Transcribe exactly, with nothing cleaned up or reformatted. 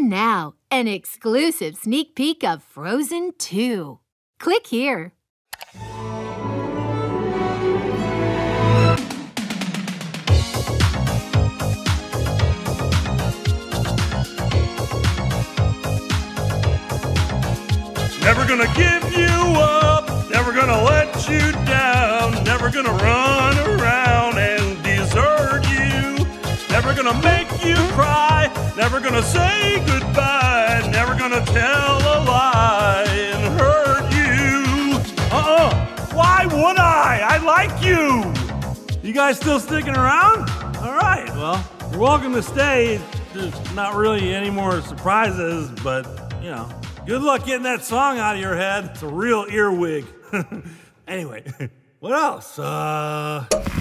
And now, an exclusive sneak peek of Frozen two. Click here. Never gonna give you up, never gonna let you down, never gonna run around and desert you, never gonna make you cry, never gonna say goodbye, never gonna tell a lie and hurt you. Uh-uh, why would I? I like you. You guys still sticking around? All right, well, you're welcome to stay. There's not really any more surprises, but, you know, good luck getting that song out of your head. It's a real earwig. Anyway, what else? Uh...